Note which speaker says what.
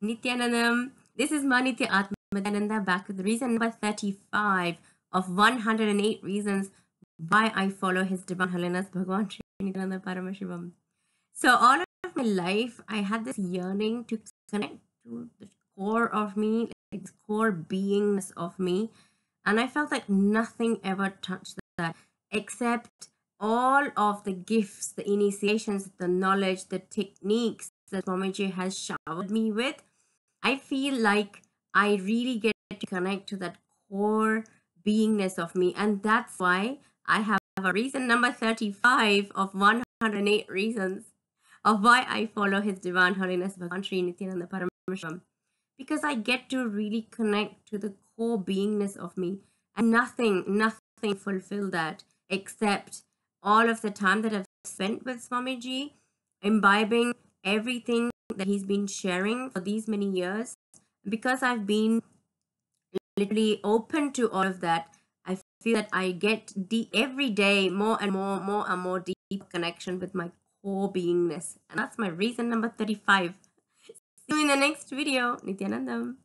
Speaker 1: Nityanandam. This is Manitya Atmadananda back with reason number 35 of 108 reasons why I follow His Divine Holiness Bhagwan Sri Nityananda Paramashivam. So all of my life, I had this yearning to connect to the core of me, like this core beingness of me. And I felt like nothing ever touched that except all of the gifts, the initiations, the knowledge, the techniques that Swamiji has showered me with. I feel like I really get to connect to that core beingness of me. And that's why I have a reason number 35 of 108 reasons of why I follow His Divine Holiness Bhagwan Sri Nityananda Parameshwaram. Because I get to really connect to the core beingness of me. And nothing fulfill that except all of the time that I've spent with Swamiji, imbibing everything that he's been sharing for these many years. Because I've been literally open to all of that, I feel that I get every day more and more deep connection with my core beingness. And that's my reason number 35. See you in the next video. Nityanandam.